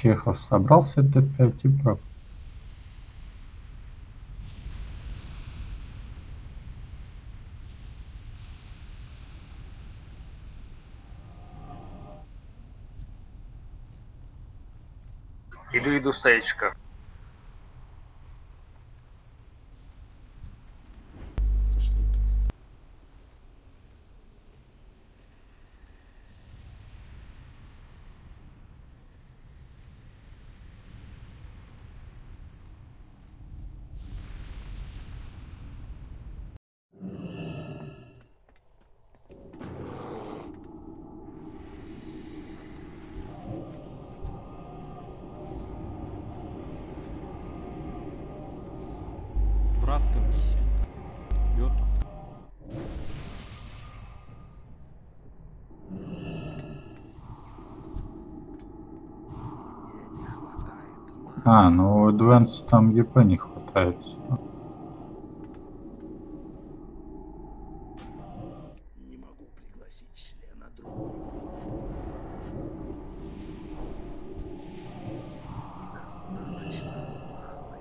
Чехов собрался Т5 и прав. Иду, стоечка. Враска в Нисе. Йоту. Ну у Advance там ЕП не хватает. Не могу пригласить члена другой группы. Недостаточно малый.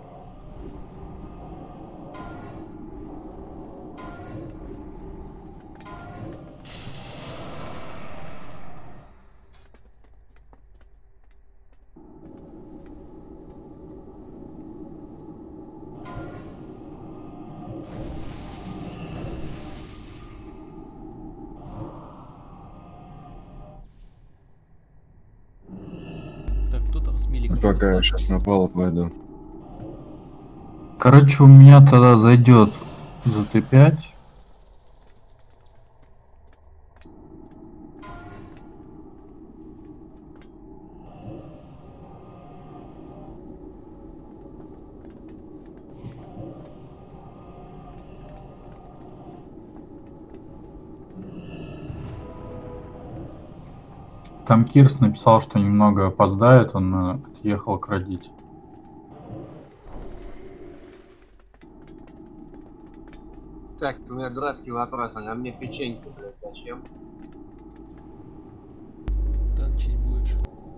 Так, кто там с миликом? Пока я сейчас на пало пойду. Короче, у меня тогда зайдет за Т5. Там Кирс написал, что немного опоздает, он отъехал к родителям. Так, у меня дурацкий вопрос, а мне печеньки, блядь, зачем? Танчить будешь.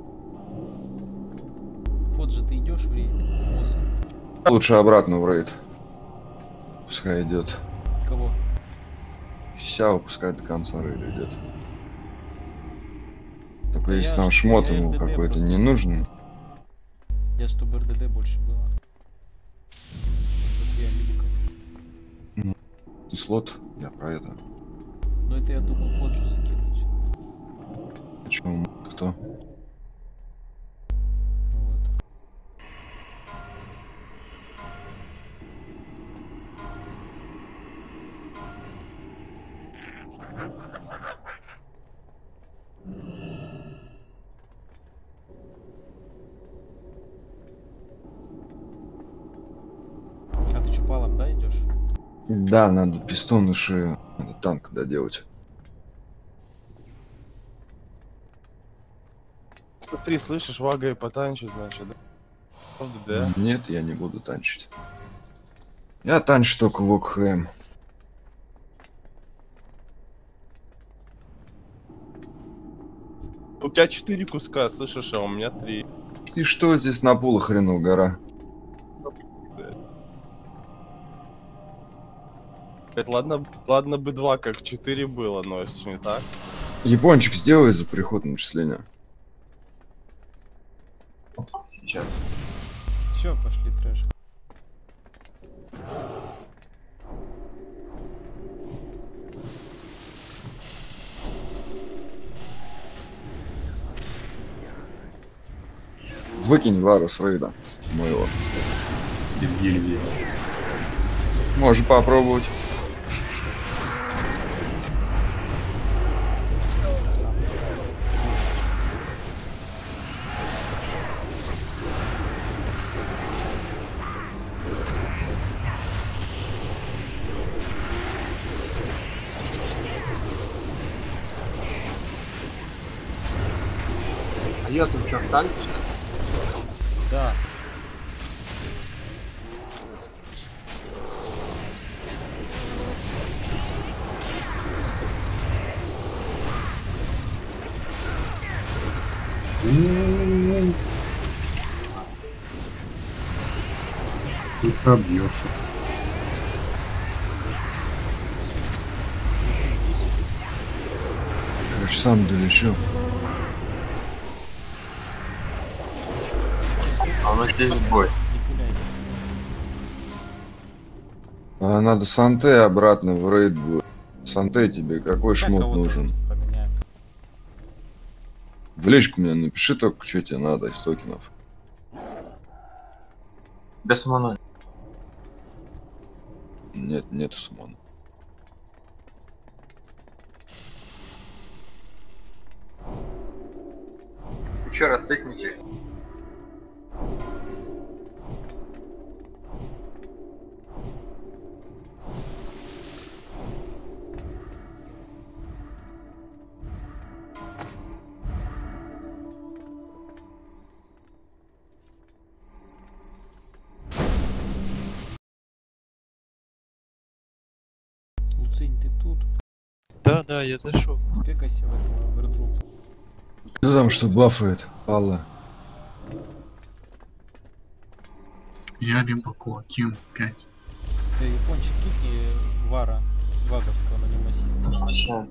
Вот же ты идешь в рейд. Босса. Лучше обратно в рейд. Пускай идет. Кого? Сяо пускай до конца рейда идет. Только Да если я там ж- шмот я ему РДД какой-то просто не нужен. Я чтобы РДД больше было. За 3 миликов. Слот, я про это. Но это я думал Фоджу закинуть. Почему? Кто? Вот. А ты что, палом, да, идешь? Да, надо пистон и шею. Надо танк доделать. Смотри, слышишь, вага и потанчить, значит, да? Да? Нет, я не буду танчить. Я танчу только в ОКХМ. У тебя 4 куска, слышишь, а у меня 3. И что здесь на полу хренов гора? Это ладно бы 2, как 4 было, но если не так. Япончик, сделай за приход начисления. Сейчас. Все, пошли трэш. Выкинь Вару с рейда моего. Из гильдии. Можешь попробовать. А я тут что, танчик? Да. пробьешь. Я ж сам долечу. А у нас здесь бой. Не пуляйте. А надо Санте обратно в рейд будет. Санте тебе какой Так, шмот кого-то нужен? поменяем. В личку мне напиши только, что тебе надо из токенов. Без маны. Нет, нету суммона. Еще раз тыкните. Луцинь, ты тут? Да, я зашел. Спекайся в этого вердру. Кто там что бафает? Алла. Я либо Куаким 5. Ты, япончик, кикни Вара Ваговского, на нем ассист. Возвращаем.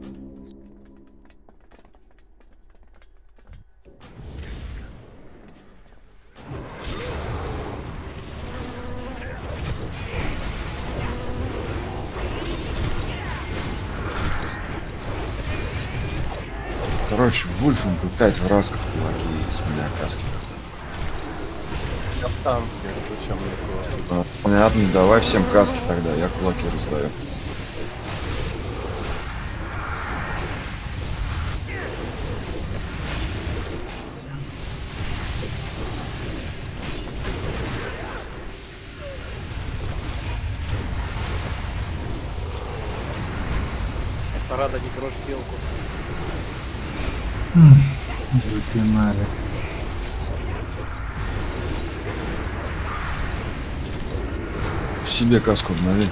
Короче, Вульфом P5 в расках кулаки с меня каски. Я в танке, зачем мне было? Понятно, давай всем каски тогда, я кулаки раздаю. Сарада, не трожь белку. Запинали. Себе каску обнови.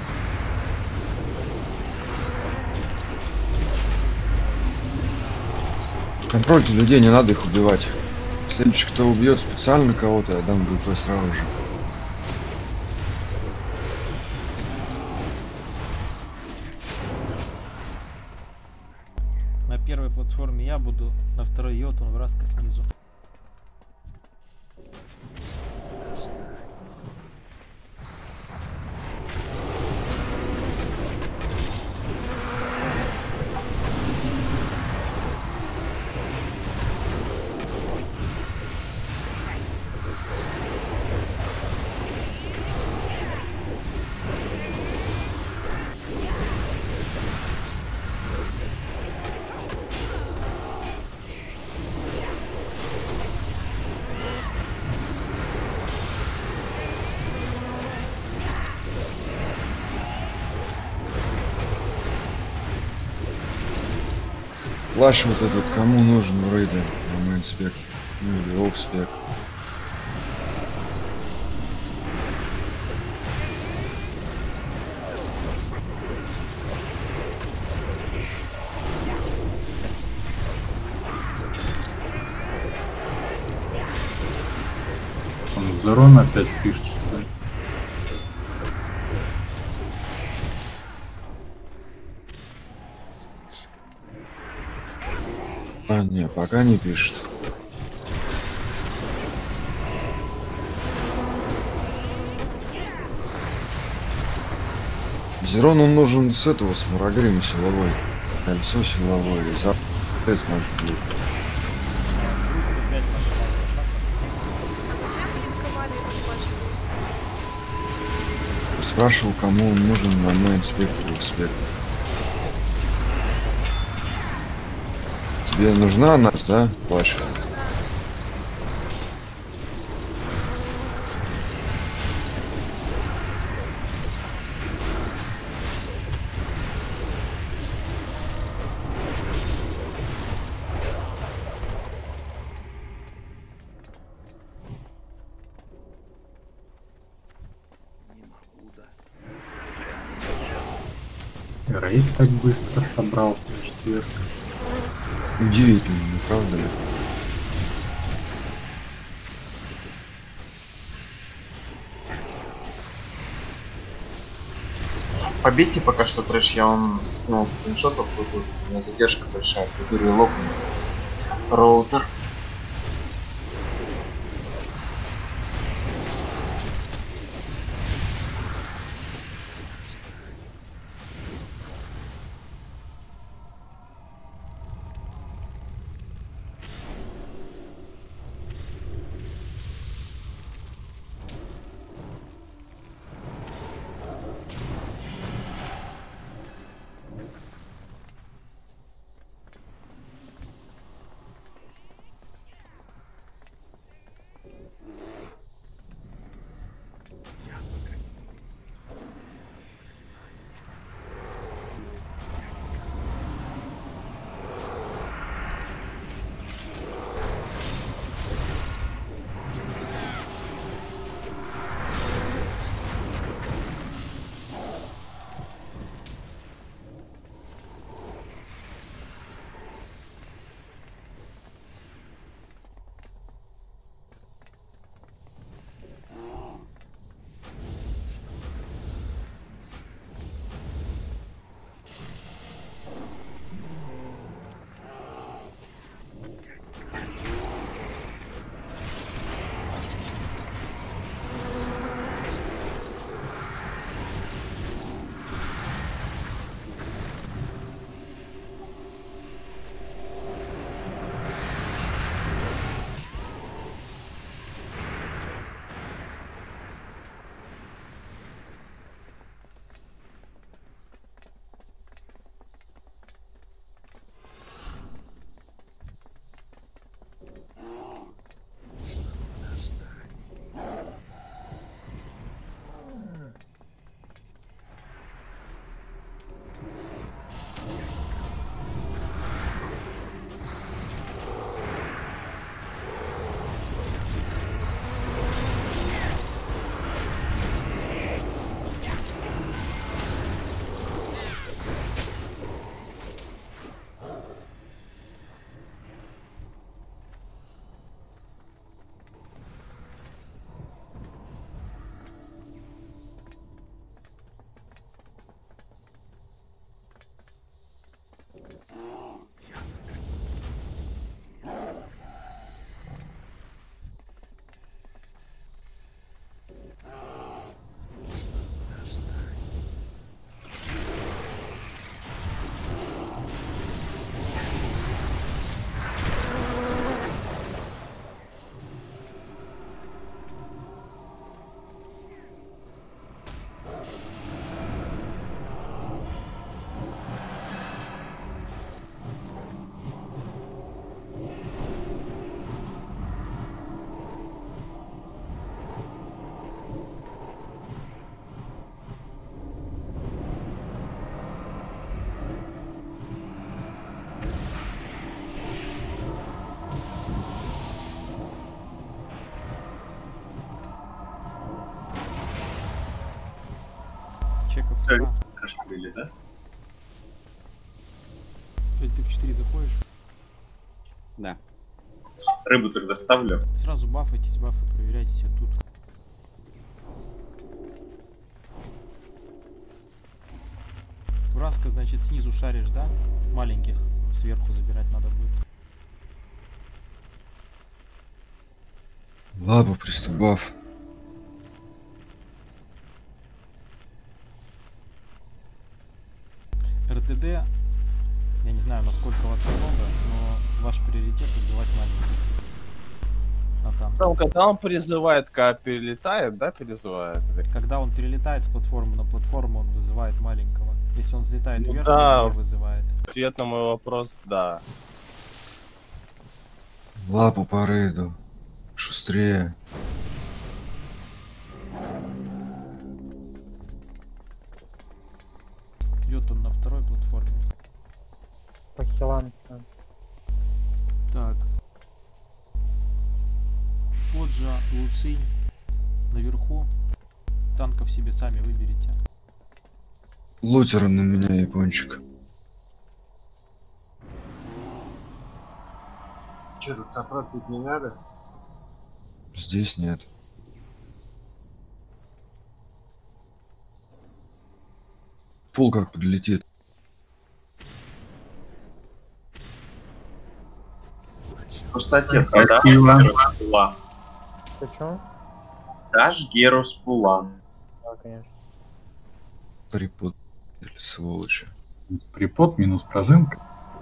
Контрольте людей, не надо их убивать. Следующий, кто убьет специально кого-то, я дам ГП сразу же. На первой платформе я буду, на второй йод, он вразка снизу. Плащ вот этот кому нужен в рейде? На мейнспек. Ну или офспек. Он Зерон опять пишет, что ли? А, не, пока не пишет. Зерону нужен с этого, с Мурагрима силовой. Кольцо силовое, и за тест наш будет. Опять нашла. Спрашивал, кому он нужен на мейнспек или спек. Тебе нужна нас, да, плащ? Не могу достать. И рейд так быстро собрался в четверг. Удивительно, не правда ли? Побейте пока что трэш, я вам скинул скриншотов, вот тут у меня задержка большая, прибери локну. Роутер. Чеков. Хорошо были, да? Ты в 4 заходишь? Да. Рыбу тогда ставлю. Сразу бафайтесь, бафы проверяйте все тут. Ураска, значит, снизу шаришь, да? Маленьких сверху забирать надо будет. Лапа, приступав. РТД, я не знаю, насколько вас много, но ваш приоритет убивать маленьких. На танке. Там, когда он призывает, когда перелетает, да, призывает? Когда он перелетает с платформы на платформу, он вызывает маленького. Если он взлетает вверх, да, он не вызывает. Ответ на мой вопрос, да. Лапу по рейду. Шустрее. Идет он на второй платформе. По хилам. Так. Фоджа, Луцинь наверху. Танков себе сами выберите. Лутер на меня, япончик. Че, тут сопрот пить не надо? Здесь нет. Фул как подлетит. Просто отец, Спасибо. дашь Пула. Ты чё? Дашь Герус Пула. Да, конечно. Припут. Сволочи. Припод минус прожимка.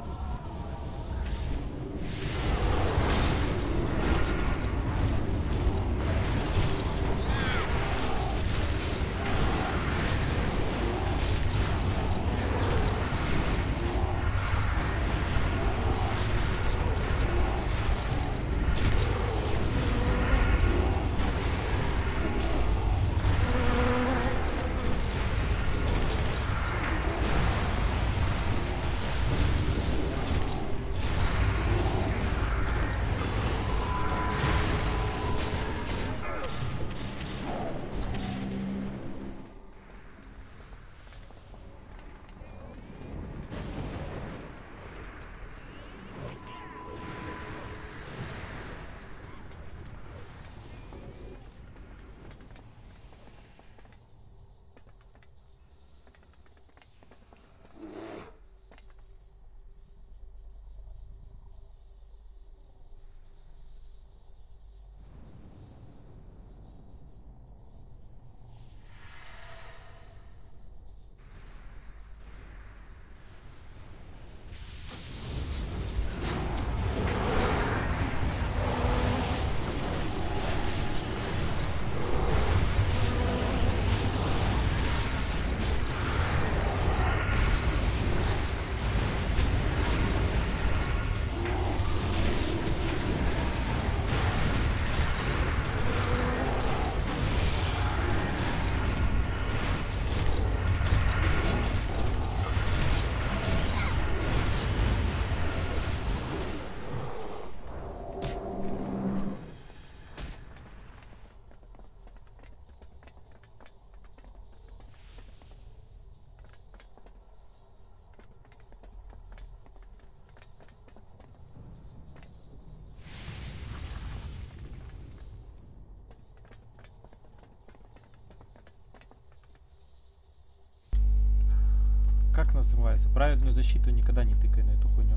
Как называется? Праведную защиту никогда не тыкай на эту хуйню.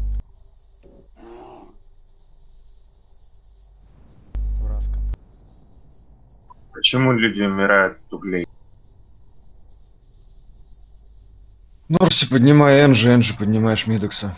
Ураска. Почему люди умирают от углей? Норси, поднимай Энджи, Энджи, поднимаешь Мидокса.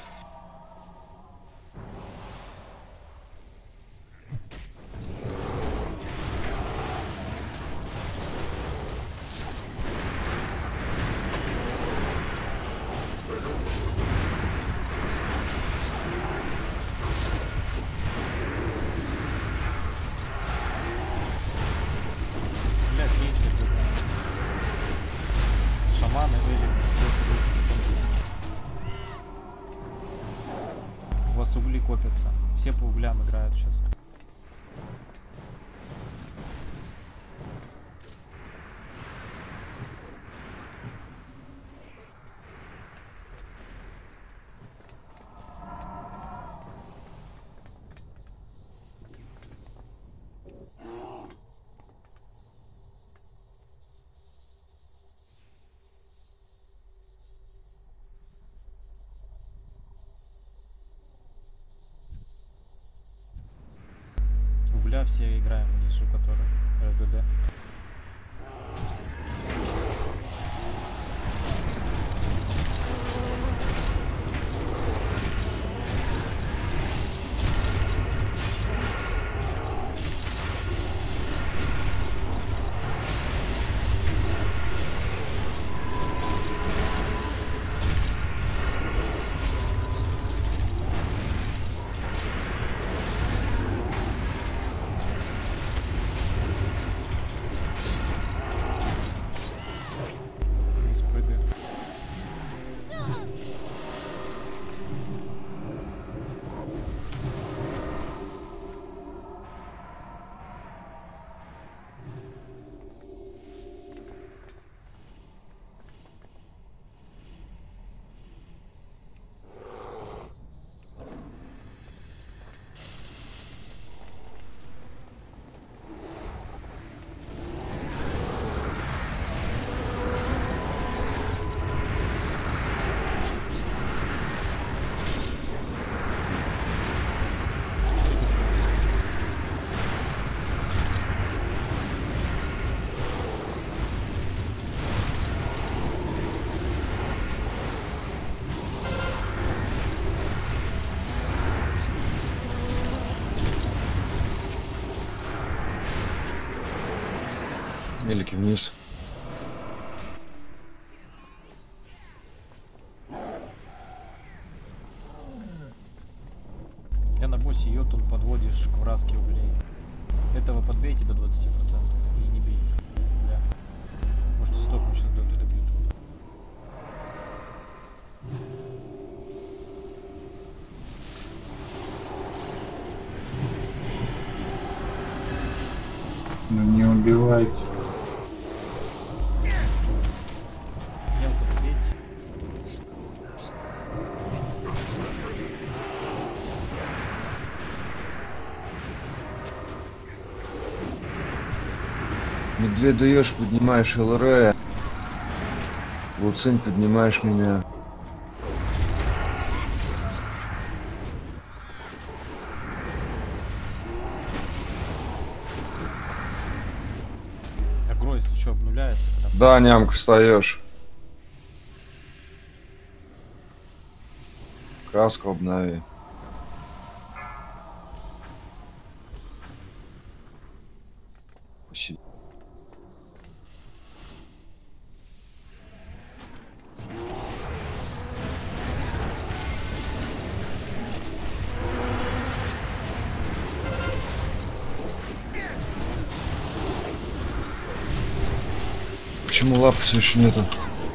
Бля, сгиньте тут. Шаманы или у вас угли копятся. Все по углям играют сейчас. Угля все играем внизу, который РДД. Мелики вниз. Я на боссе йотун подводишь к вразке углей. Этого подбейте до 20% и не бейте. Бля. Можете стопнуть сейчас доту добьют. Ну не убивайте. Мелко добейте. Медведь даешь, поднимаешь ЛР. Луцин, поднимаешь меня. Агро, если что, обнуляется. Когда... Да, нямка, встаешь. Каску обнови. Посиди. Почему лапы все еще нету?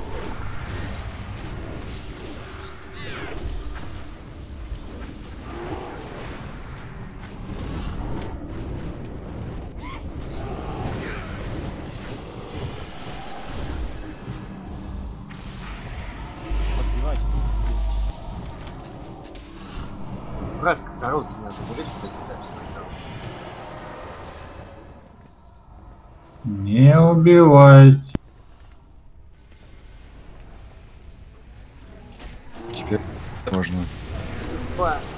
Подбивайте. Братка, вторую меня забери, что ты дальше пошел. Не убивайте. Теперь можно. Хватит.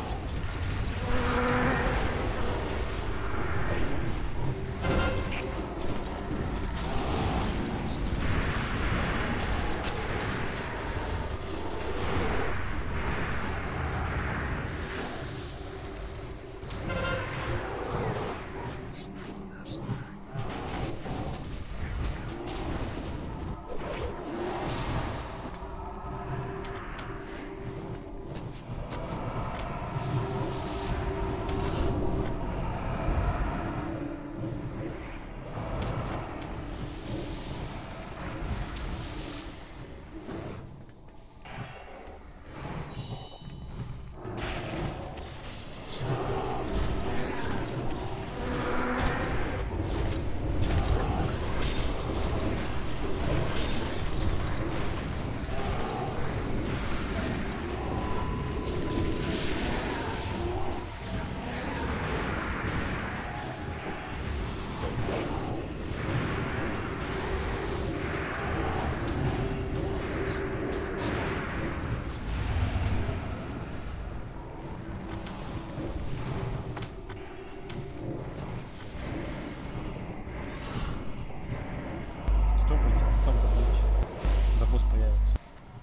Стопайте, потом подбейте. Когда босс появится.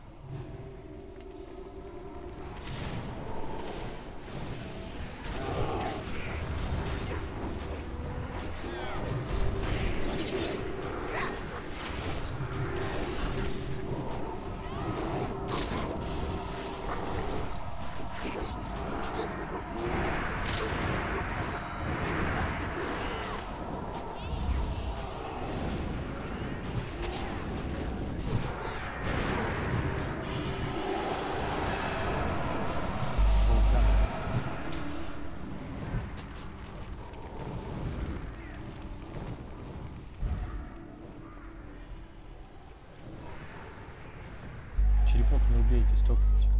Вулкан. Черепок не убейте, стопните.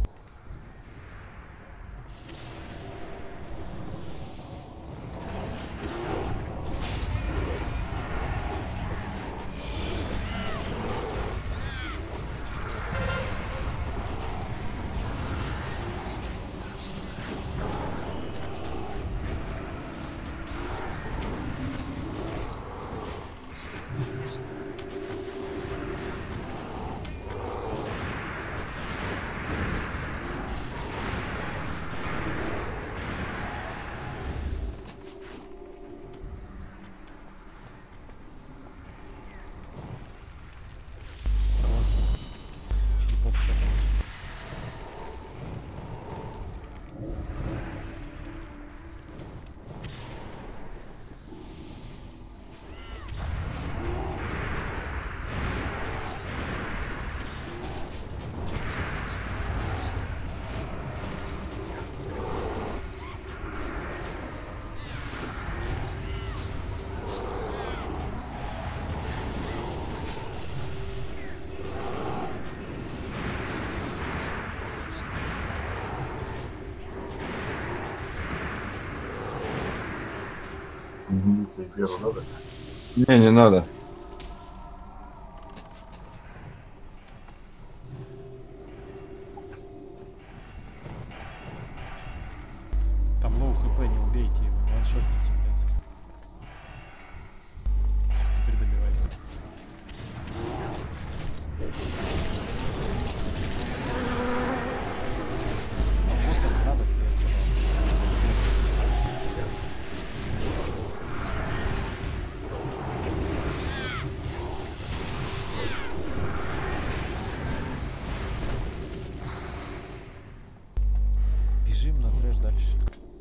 Не надо. Там лоу хп, не убейте его, не ваншотните, блядь. Теперь добивайте. А босса не надо стрелять, бежим на трэш дальше.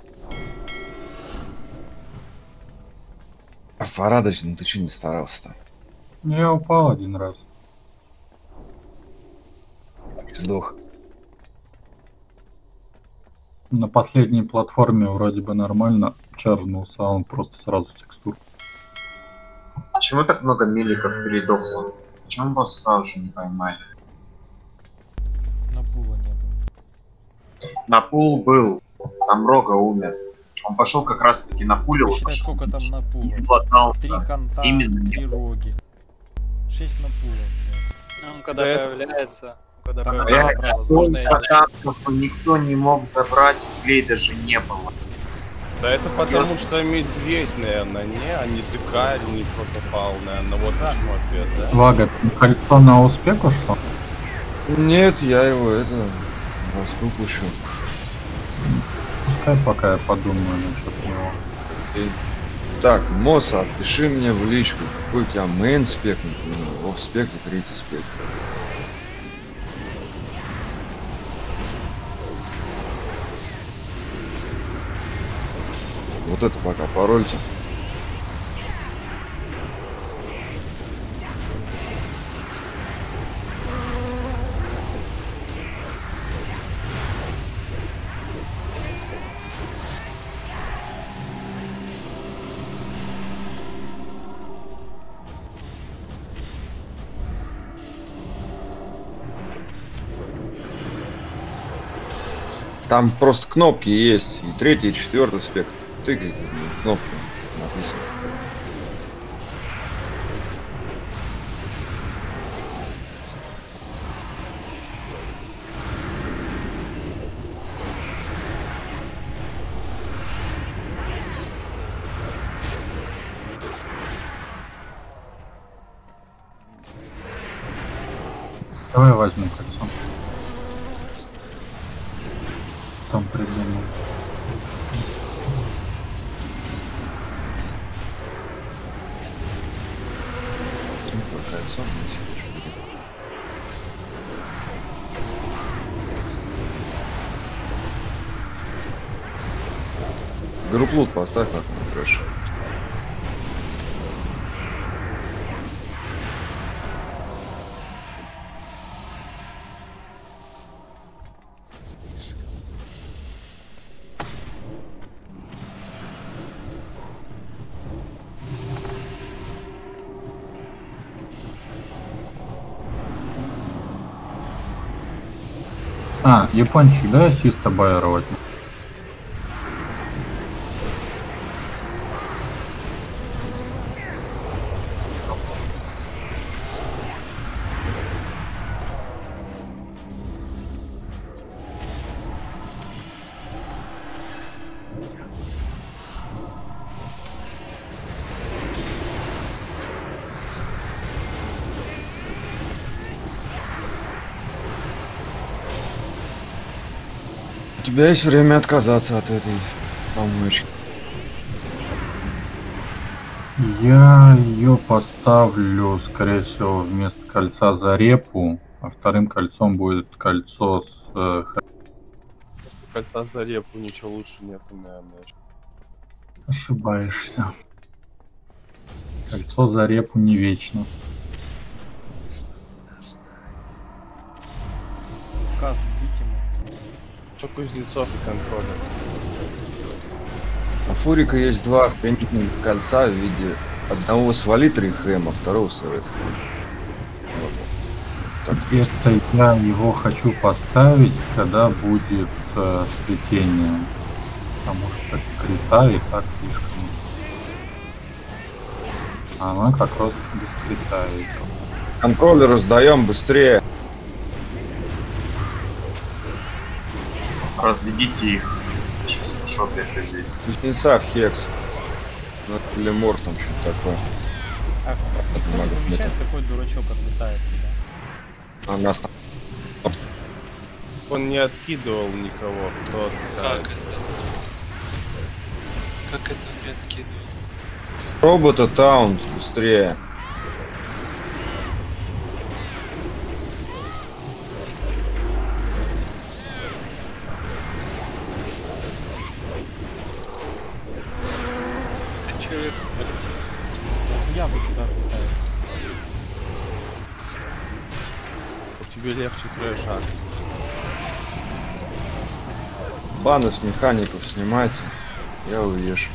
А Фарадыч, ну ты че не старался-то? Я упал один раз. Сдох. На последней платформе вроде бы нормально чаржнулся, а он просто сразу текстур. Почему так много миликов передохло? Почему босс сразу же не поймали? На пула не было. На пул был, там Рога умер. Он пошел как раз таки на пулю. Считай, сколько там на пула. И блатнался. 3 ханта, Именно. 3 роги. 6 на пула, блядь. Он когда Да, появляется, когда Там появляется, опять возможно, я не Танков никто не мог забрать, углей даже не было. Да это потому что медведь, наверное, не, а не дикарь, не протопал, наверное, вот почему ответ, да? Вага, кольцо на успех ушло? Нет, я его распыл пущу. Пускай пока я подумаю насчет него. Так, Моса, пиши мне в личку, какой у тебя мейн спек, например, оф спек и третий спек. Вот это пока парольте. Там просто кнопки есть, и третий, и четвертый спек. Тыкай кнопки, как написано. Давай возьму кольцо. Там придумал. Кольцо, групплут поставь как на трэш. А, япончик, да, ассиста Байера возьму. У тебя есть время отказаться от этой помощи. Я ее поставлю, скорее всего, вместо кольца за репу, а вторым кольцом будет кольцо с... Вместо кольца за репу ничего лучше нет, наверное. Ошибаешься. Кольцо за репу не вечно. Каст бить ему. Что кузнецов и контролят? У Фурика есть два охренительных кольца в виде одного с Валитрой Хэм, а второго с РС. Это я его хочу поставить, когда будет сплетение. Потому что крита и так слишком. Она как раз бескритает. Контроллеры сдаем быстрее. Разведите их. Сейчас пошел 5 людей. Кузнеца в Хекс. Ну, или Мор там что-то такое. А кто не замечает, какой дурачок отлетает туда? А нас там... Он не откидывал никого. Кто Как это? Как это не откидывает? Робота Таунт, быстрее. Человек полетел. Я бы туда отлетаю. тебе легче трэша? Баны с механиков снимайте. Я увижу.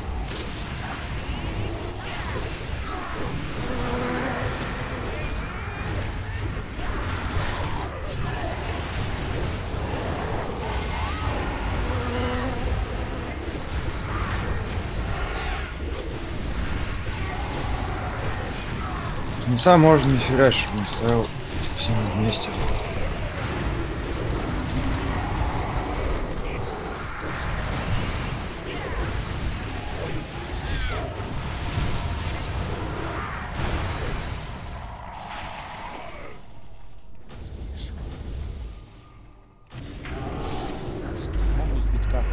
Кузнеца можно не фигать, чтобы не стоял все вместе. Могу сбить каст.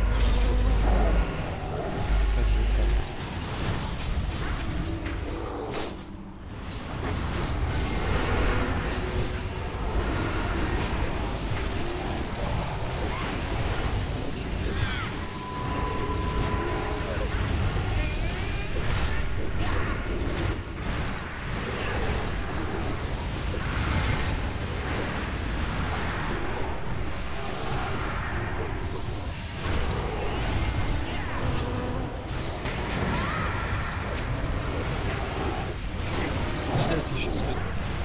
Кстати, еще сзади.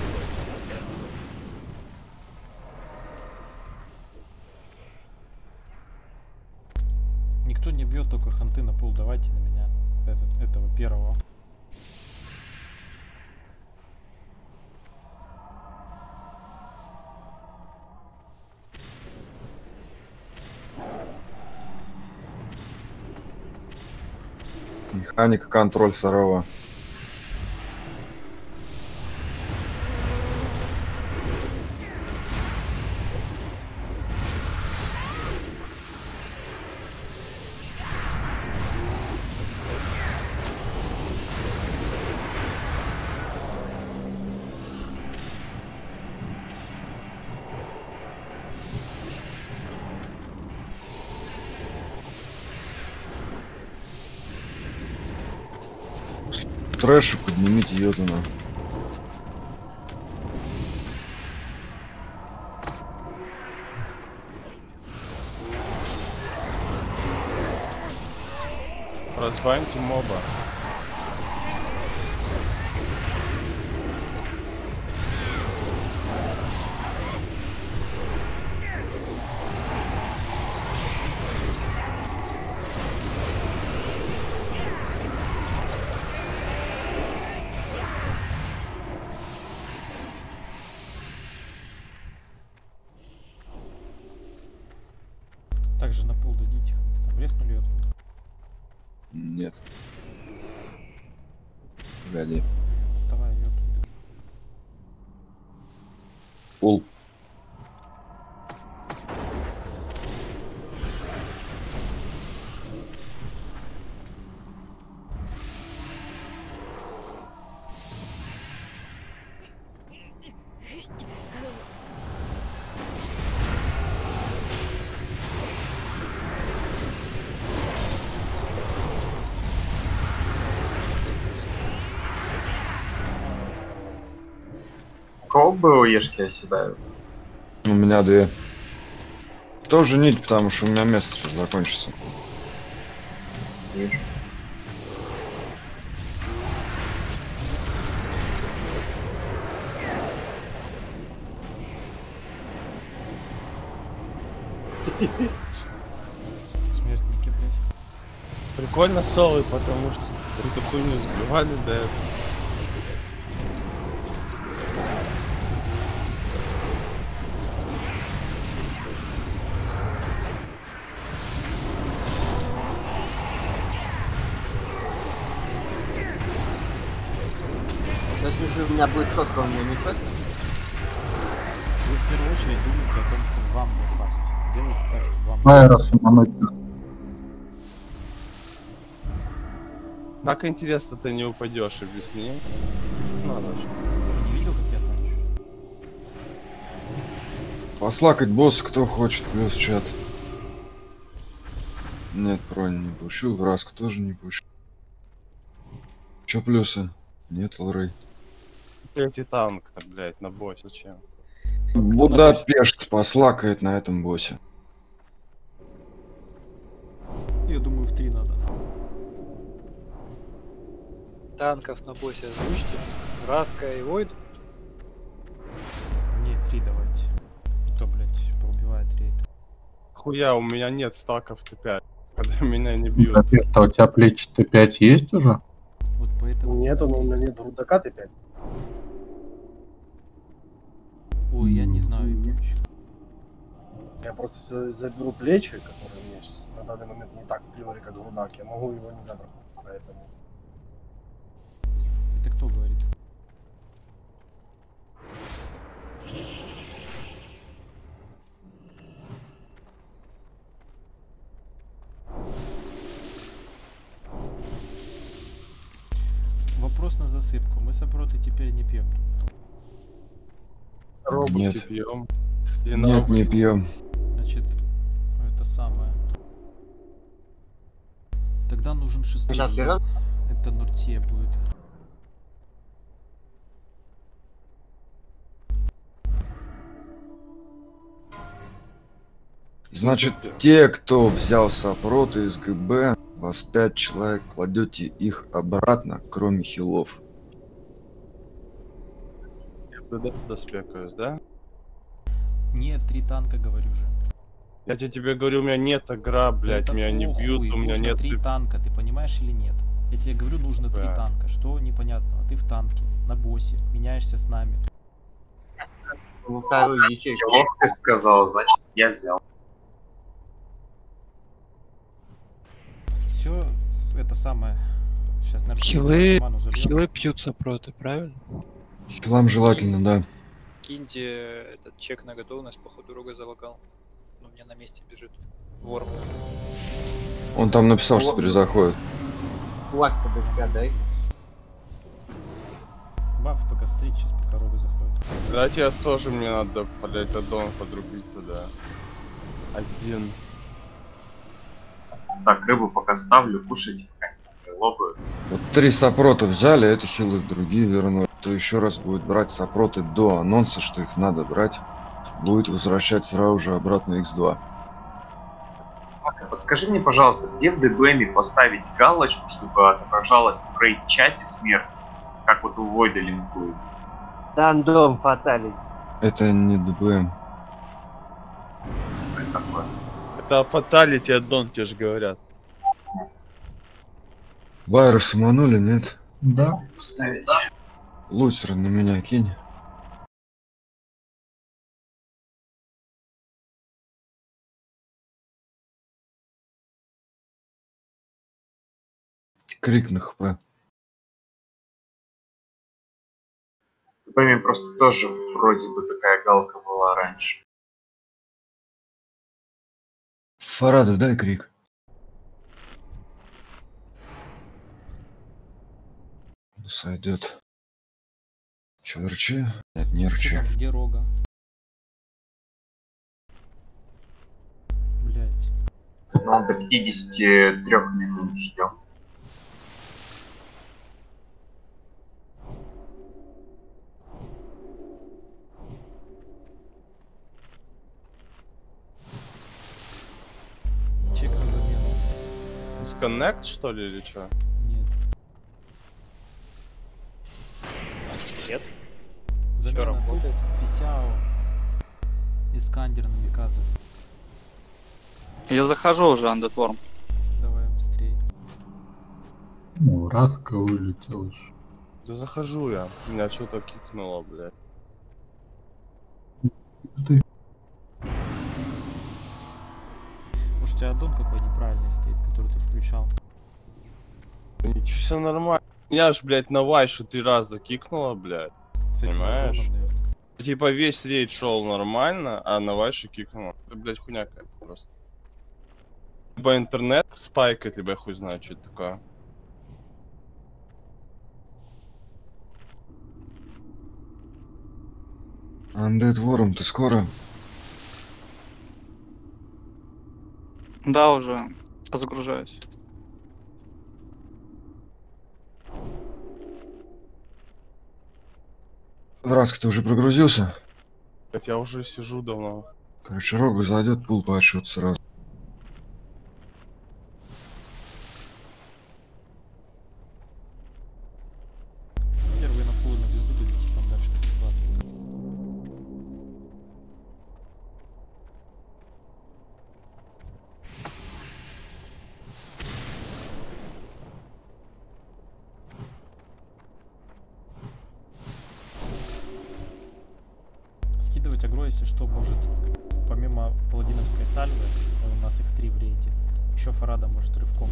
Никто не бьет, только ханты на пул. Давайте на меня. Этого первого. Механика, контроль второго. Трэша поднимите Йотуна. Разваньте моба. Также на пул дадите. Там резнули ее. Нет. Погоди. Вставай, ее. Пул. У кого было ешки оседают? У меня две. Тоже нить, потому что у меня место сейчас закончится. Вижу. Смертники, блядь. Прикольно солы, потому что эту хуйню сбивали до этого. Если же у меня будет сотка, он мне не шотит? Вы в первую очередь думаете о том, что вам попасть. Делайте так, чтобы вам... Вайрос умануть. Так интересно, ты не упадешь, объясни. Надо же. Ты не видел, как я танчу? Послакать босса кто хочет, плюс чат. Нет, бронь не пущу, в раску тоже не пущу. Чё плюсы? Нет, Лрей. Третий танк-то, блядь, на бой, зачем? Будапешт послакает на этом боссе. Я думаю, в 3 надо. Танков на боссе озвучьте. Раска и Войд. Не, 3 давайте. И то, блядь, поубивает рейд. Хуя, у меня нет стаков Т5, когда меня не бьют. Будапешт, а у тебя плечи Т5 есть уже? Вот поэтому... Нет, у меня нет рудака Т5. Ой, я не знаю, ебучий. Я просто заберу плечи, которые мне на данный момент не так вплевали, как рудак. Я могу его не забрать, поэтому... Это кто говорит? Вопрос на засыпку. Мы сопроты теперь не пьем. Нет. Пьем. Нет, не пьем. Значит, это самое. Тогда нужен 6-й. Сейчас берем? Это Нуртье будет. Значит, те, кто взял сопроты из ГБ, вас 5 человек, кладете их обратно, кроме хилов. Я туда доспекаюсь, да? Нет, 3 танка, говорю же. Я тебе говорю, у меня нет игра, блядь, Это меня не похуй, бьют, у меня нужно нет... 3 танка, ты понимаешь или нет? Я тебе говорю, нужно 3 Да. танка. Что непонятного? Ты в танке, на боссе, меняешься с нами. Во вторую ячейку. Ловко сказал, значит, я взял. Все, это самое. Сейчас на Хилы пьют сопроты, правильно? Хилам желательно, да. Киньте этот чек на готовность, походу Рога залагал. Ну, мне на месте бежит. Вор. Он там написал, что перезаходит. Флаг-то БК дайте. Баф пока стрит, сейчас пока Рога заходит. Кстати, я тоже, мне надо подать аддон, подрубить туда. 1. Так, рыбу пока ставлю, кушайте, пока не лопаются. Вот 3 сопрота взяли, это хилы другие вернули. Кто еще раз будет брать сопроты до анонса, что их надо брать, будет возвращать сразу же обратно X2. Подскажи мне, пожалуйста, где в ДБМе поставить галочку, чтобы отображалась в рейд-чате смерть? Как вот у Войда линкует. Тандом фаталити. Это не ДБМ. Что это такое? Это фаталити аддон, тебе же говорят. Вайрос уманули, нет? Да. Поставить. Лутер на меня кинь. Крик на хп. В ДБМе просто тоже вроде бы такая галка была раньше. Фарада, дай крик. Сойдет. Че, рчи? Нет, не рчи. Что там, где Рога? Блять. Ну, до 53 минут ждем. Чек на замену. Сконнект, что ли, или что? Нет. Нет. Замена Всё работает. Фисяо. Искандер на Миказа. Я захожу уже, Андетворм. Давай быстрее. Ну, Раска вылетел еще. Да захожу я. Меня что-то кикнуло, блядь. Ты. Может, у тебя аддон какой неправильный стоит, который ты включал? Все нормально. Я ж, блядь, на вайше 3 раза кикнула, блядь. С этим Понимаешь? антоном, наверное. Типа весь рейд шел нормально, а на вайше кикнула. Это, блядь, хуйня какая-то просто. Либо интернет спайкает, либо я хуй знаю, что это такое. Undead Worm, ты скоро? Да, уже загружаюсь. Враска, ты уже прогрузился? Хотя я уже сижу давно. Короче, Рога зайдет, пул по отсчету сразу. Первые на пул на звезду бегите, там дальше ситуация. Скидывать агро, если что, может, помимо паладиновской сальвы, у нас их 3 в рейде, еще Фарада может рывком.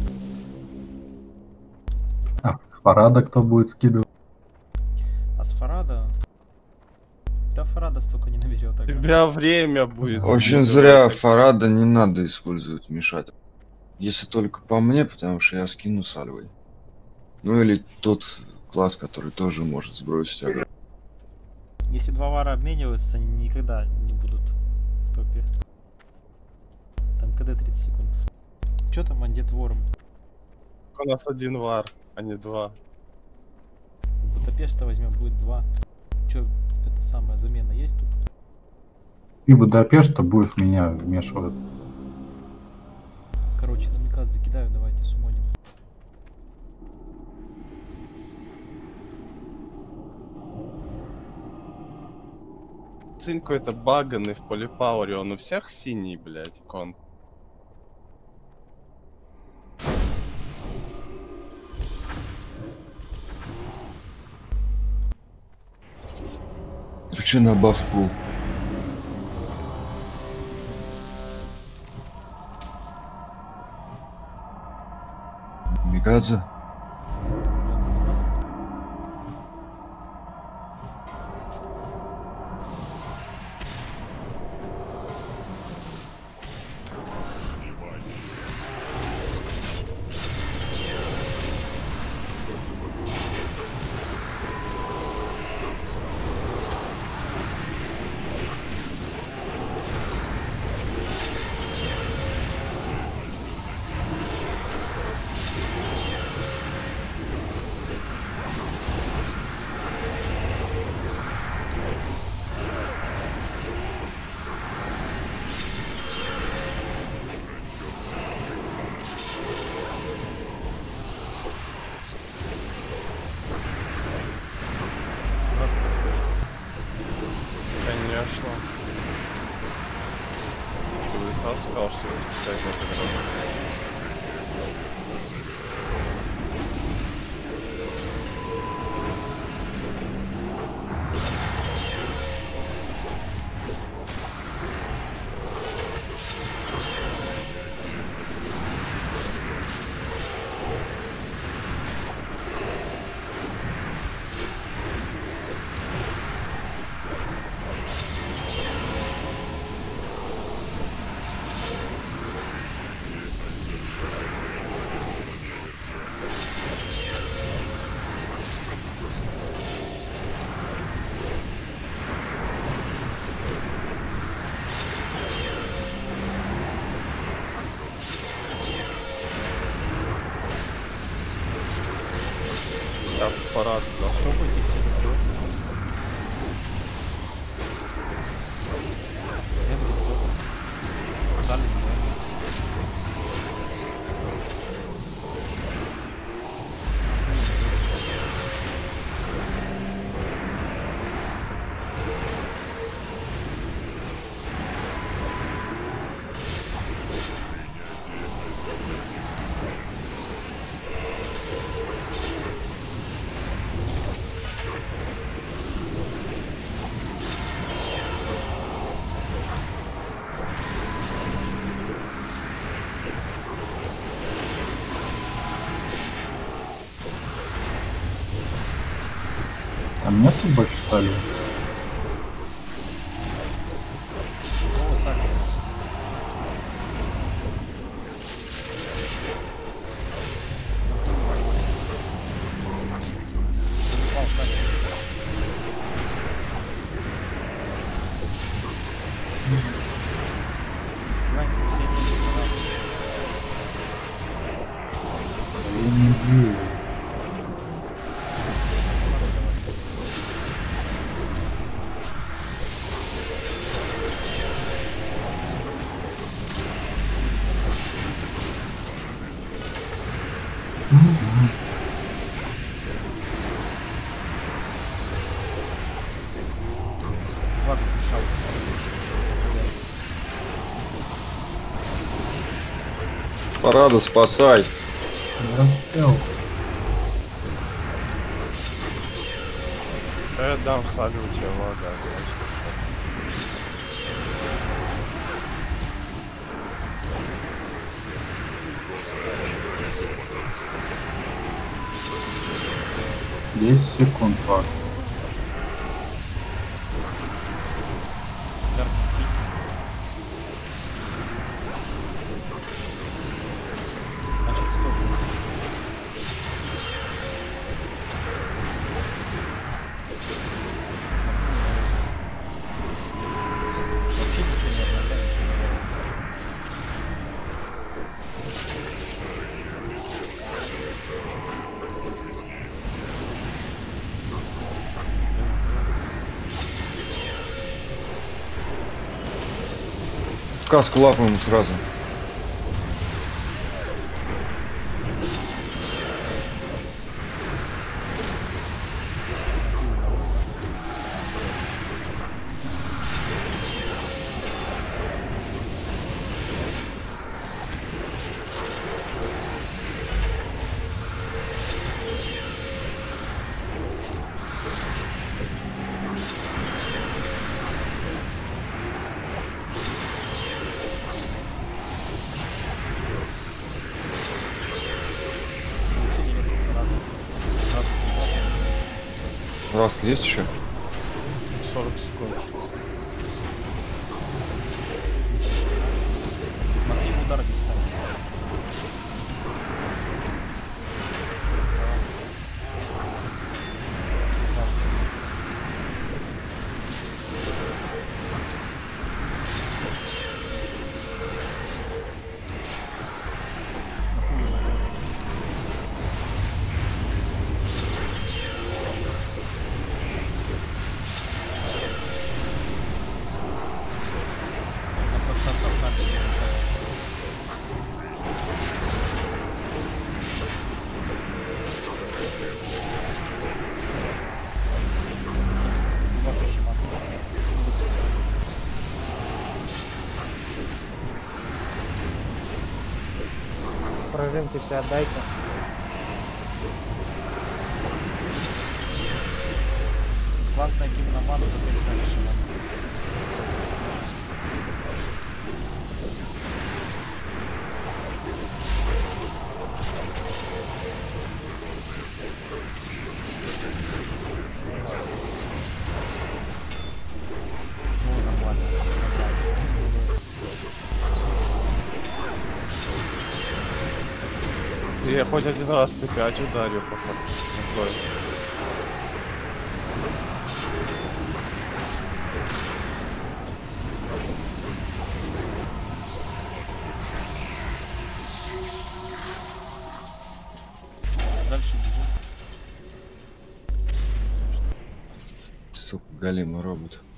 А Фарада кто будет скидывать? А с Фарада... Да Фарада столько не наберет. агро. Тебя время будет. Очень зря Фарада не надо использовать, мешать. Если только по мне, потому что я скину сальвой. Ну или тот класс, который тоже может сбросить агро. Если 2 вара обмениваются, они никогда не будут в топе. Там КД 30 секунд. Чё там Undead Worm? У нас 1 вар, а не 2. Будапешта возьмем, будет 2. Чё, это самая замена есть тут? И Будапешта будет в меня вмешиваться. Короче, намикат закидаю, давайте сумоним. Цинь какой-то баганный в полипауре, он у всех синий, блядь, кон. Причина баф пул. Микадзе. Конечно. Ты бы сразу сказал, что вы встречаете на этой дороге. Так, Фарад, да. Стопайте все до плюс. Эмри стопом. Сальный Эмри. Там нет больше соли? О, сами. Упал сами. Гляньте, все эти гранаты. Я не верю. Ладно, мешал. Параду спасай. Я успел. Я дам салю, у тебя вода, значит. Десять секунд, Вак. Ударный скин. Значит, стоп. Вообще ничего не обновляю, ничего не делаю. Каску лапаем сразу. Получили несколько разов. Сразу Раска есть еще? 40 секунд. не слышно. Смотри, в удар не встань. Пружинку себе отдайте. Классная гимномана, потрясающая шаман. Ну, нормально. Я хоть один раз Т5 ударил, походу. Такой. Дальше бежим. Сука, голимый робот.